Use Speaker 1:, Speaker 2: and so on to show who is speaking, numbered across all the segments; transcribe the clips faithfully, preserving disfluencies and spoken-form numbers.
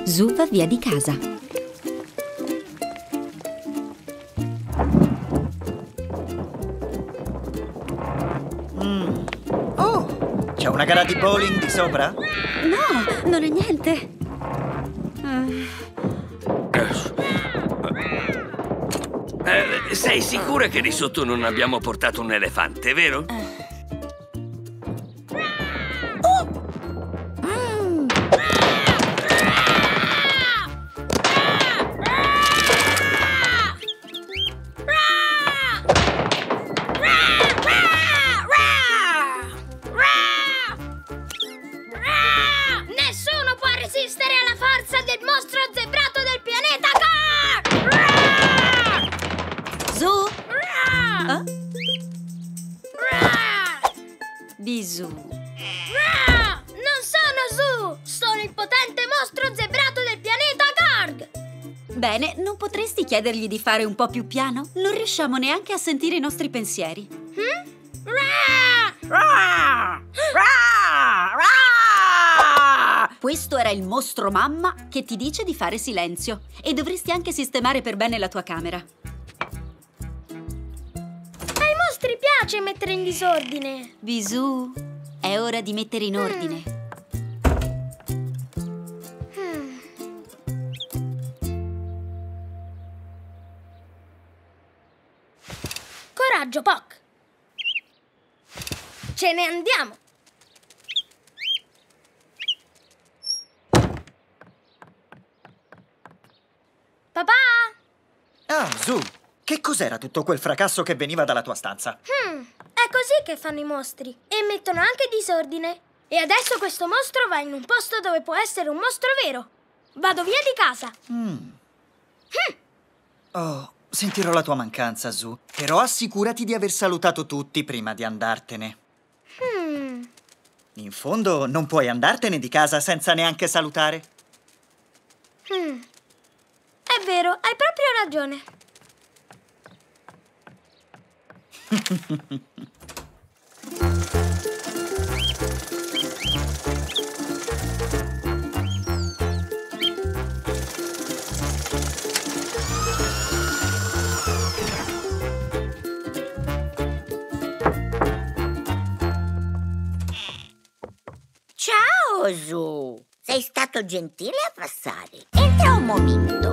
Speaker 1: Zu va via di casa.
Speaker 2: Mm. Oh, c'è una gara di bowling di sopra?
Speaker 1: No, non è niente. Uh.
Speaker 3: Eh, sei sicura che di sotto non abbiamo portato un elefante, vero?
Speaker 1: Uh.
Speaker 4: Bisù. Non sono Zu! Sono il potente mostro zebrato del pianeta Garg!
Speaker 1: Bene, non potresti chiedergli di fare un po' più piano? Non riusciamo neanche a sentire i nostri pensieri.
Speaker 4: Hmm?
Speaker 1: Questo era il mostro mamma che ti dice di fare silenzio. E dovresti anche sistemare per bene la tua camera.
Speaker 4: Ai mostri piace mettere in disordine.
Speaker 1: Bisù, è ora di mettere in ordine.
Speaker 4: Mm. Coraggio, Poc! Ce ne andiamo! Papà?
Speaker 2: Ah, Zu, che cos'era tutto quel fracasso che veniva dalla tua stanza?
Speaker 4: Hmm, è così che fanno i mostri. E mettono anche disordine. E adesso questo mostro va in un posto dove può essere un mostro vero. Vado via di casa.
Speaker 2: Mm.
Speaker 4: Hm.
Speaker 2: Oh, sentirò la tua mancanza, Zu. Però assicurati di aver salutato tutti prima di andartene.
Speaker 4: Hmm.
Speaker 2: In fondo, non puoi andartene di casa senza neanche salutare.
Speaker 4: Hmm. È vero, hai proprio ragione.
Speaker 5: Ciao, Zu! Sei stato gentile a passare. Entra un momento.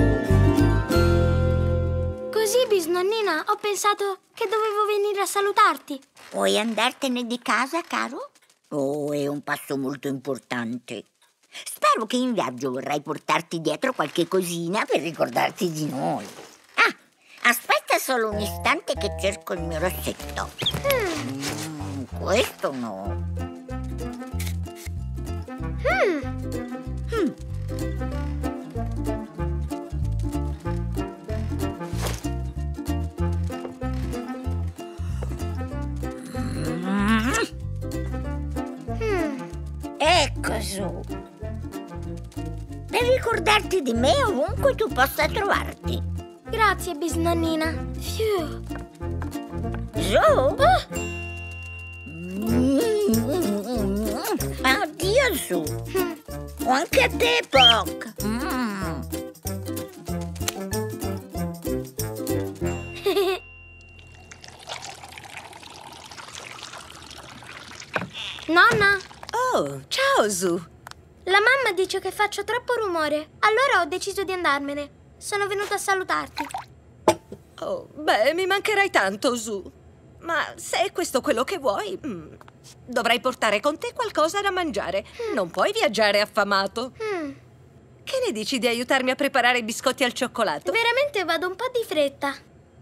Speaker 4: Così, bisnonnina, ho pensato che dovevo venire a salutarti.
Speaker 5: Puoi andartene di casa, caro? Oh, è un passo molto importante. Spero che in viaggio vorrai portarti dietro qualche cosina per ricordarti di noi. Ah, aspetta solo un istante che cerco il mio rossetto. Mm. Mm, questo no.
Speaker 4: Mm.
Speaker 5: Mm. Ecco, Zu. Per ricordarti di me ovunque tu possa trovarti.
Speaker 4: Grazie, bisnonnina. Fiu.
Speaker 5: Zu? Oh. Mm. Addio, Zu. Mm. O anche a te, Poc. Mm.
Speaker 4: Nonna?
Speaker 6: Oh, ciao, Zu.
Speaker 4: La mamma dice che faccio troppo rumore. Allora ho deciso di andarmene. Sono venuta a salutarti.
Speaker 6: Oh, beh, mi mancherai tanto, Zu. Ma se è questo quello che vuoi, mm, dovrai portare con te qualcosa da mangiare. Mm. Non puoi viaggiare affamato.
Speaker 4: Mm.
Speaker 6: Che ne dici di aiutarmi a preparare i biscotti al cioccolato?
Speaker 4: Veramente vado un po' di fretta.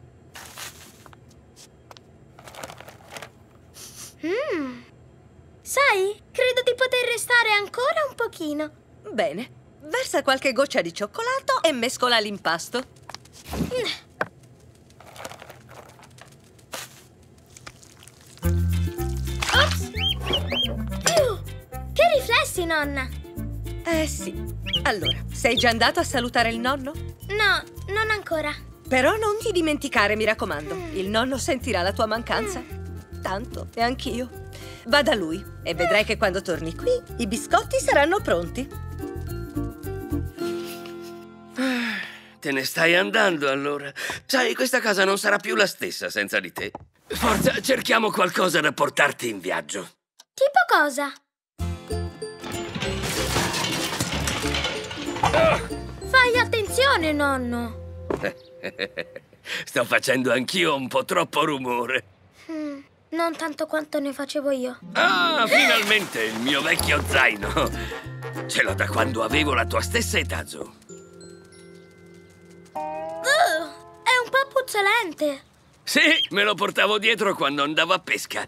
Speaker 4: Mmm. Sai, credo di poter restare ancora un pochino.
Speaker 6: Bene, versa qualche goccia di cioccolato e mescola l'impasto.
Speaker 4: Mm. Ops! Uh, che riflessi, nonna!
Speaker 6: Eh sì. Allora, sei già andato a salutare il nonno?
Speaker 4: No, non ancora.
Speaker 6: Però non ti dimenticare, mi raccomando.
Speaker 4: Mm.
Speaker 6: Il nonno sentirà la tua mancanza. Mm. Tanto, e anch'io. Va da lui e vedrai che quando torni qui i biscotti saranno pronti.
Speaker 3: Te ne stai andando allora. Sai, questa casa non sarà più la stessa senza di te. Forza, cerchiamo qualcosa da portarti in viaggio.
Speaker 4: Tipo cosa?
Speaker 3: Oh!
Speaker 4: Fai attenzione, nonno.
Speaker 3: Sto facendo anch'io un po' troppo rumore.
Speaker 4: Mm, non tanto quanto ne facevo io.
Speaker 3: Ah, finalmente il mio vecchio zaino. Ce l'ho da quando avevo la tua stessa età, Zu.
Speaker 4: Uh, è un po' puzzolente.
Speaker 3: Sì, me lo portavo dietro quando andavo a pesca.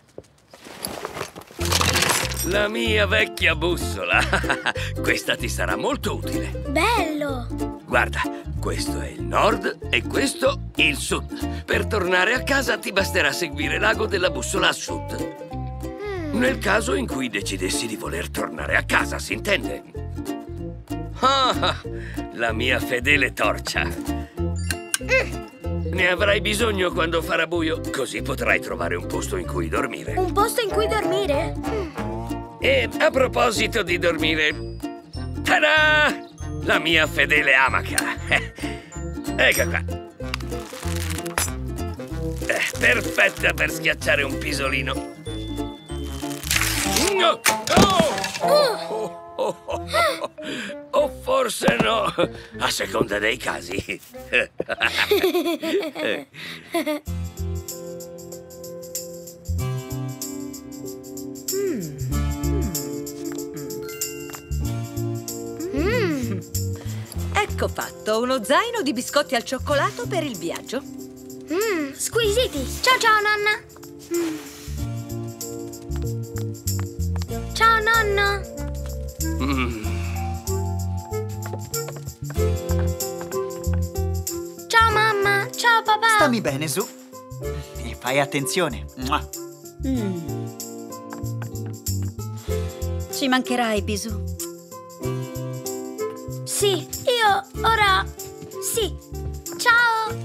Speaker 3: La mia vecchia bussola. Questa ti sarà molto utile.
Speaker 4: Bello!
Speaker 3: Guarda, questo è il nord e questo il sud. Per tornare a casa ti basterà seguire l'ago della bussola a sud. Mm. Nel caso in cui decidessi di voler tornare a casa, si intende? Ah, la mia fedele torcia. Mm. Ne avrai bisogno quando farà buio, così potrai trovare un posto in cui dormire.
Speaker 4: Un posto in cui dormire? Mm.
Speaker 3: E a proposito di dormire, tada! La mia fedele amaca. Ecco qua. Eh, perfetta per schiacciare un pisolino. No! Oh! Oh! Oh, oh, oh. O forse no, a seconda dei casi.
Speaker 6: Mm. Ecco fatto, uno zaino di biscotti al cioccolato per il viaggio.
Speaker 4: Mmm, squisiti. Ciao ciao, nonna. Mm. Ciao, nonno.
Speaker 3: Mm.
Speaker 4: Ciao, mamma. Ciao, papà.
Speaker 2: Stammi bene, Zu. E fai attenzione. Mua.
Speaker 1: Mm. Ci mancherai, Bisù.
Speaker 4: Sì, io ora... Sì. Ciao.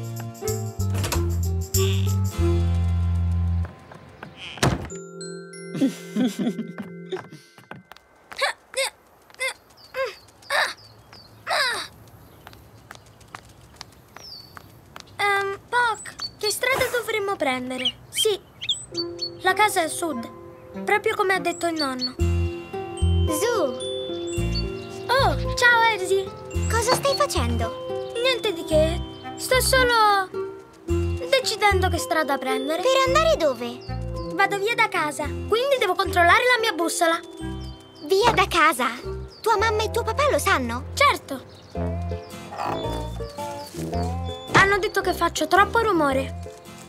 Speaker 4: Um, Poc, che strada dovremmo prendere? Sì, la casa è a sud, proprio come ha detto il nonno.
Speaker 7: Zu,
Speaker 4: Oh, ciao Elsie.
Speaker 7: cosa stai facendo?
Speaker 4: Niente di che, sto solo decidendo che strada prendere.
Speaker 7: Per andare dove?
Speaker 4: Vado via da casa, quindi devo controllare la mia bussola.
Speaker 7: Via da casa? Tua mamma e tuo papà lo sanno?
Speaker 4: Certo. Hanno detto che faccio troppo rumore.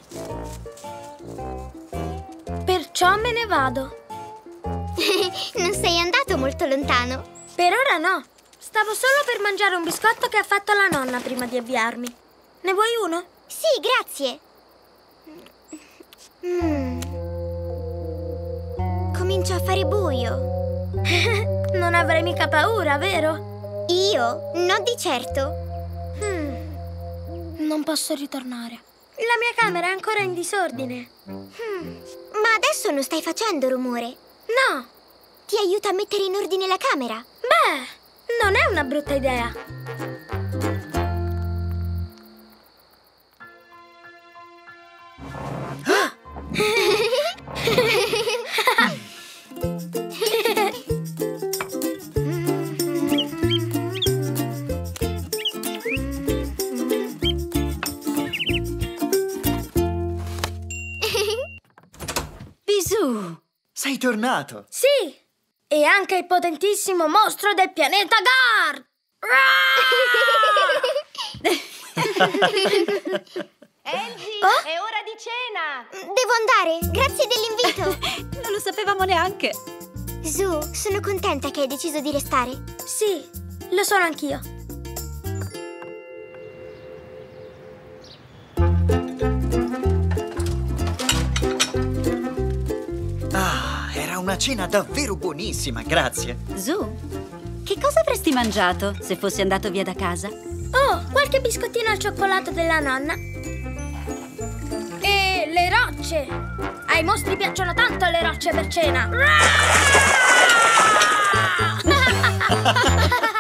Speaker 4: Perciò me ne vado.
Speaker 7: Non sei andato molto lontano.
Speaker 4: Per ora no. Stavo solo per mangiare un biscotto che ha fatto la nonna prima di avviarmi. Ne vuoi uno?
Speaker 7: Sì, grazie. Mm. Comincia a fare buio.
Speaker 4: Non avrai mica paura, vero?
Speaker 7: Io? No, di certo.
Speaker 4: Hmm. Non posso ritornare. La mia camera è ancora in disordine.
Speaker 7: Hmm. Ma adesso non stai facendo rumore.
Speaker 4: No.
Speaker 7: Ti aiuta a mettere in ordine la camera.
Speaker 4: Beh, non è una brutta idea.
Speaker 1: Bisù!
Speaker 2: Sei tornato.
Speaker 4: Sì, e anche il potentissimo mostro del pianeta Gard!
Speaker 8: Elsie,
Speaker 4: Oh?
Speaker 8: è ora di cena!
Speaker 7: Devo andare. Grazie dell'invito.
Speaker 1: Non lo sapevamo neanche.
Speaker 7: Zu, sono contenta che hai deciso di restare.
Speaker 4: Sì, lo sono anch'io.
Speaker 2: Ah, era una cena davvero buonissima, grazie.
Speaker 1: Zu, che cosa avresti mangiato se fossi andato via da casa?
Speaker 4: Oh, qualche biscottino al cioccolato della nonna. E le rocce! Ai mostri piacciono tanto le rocce per cena!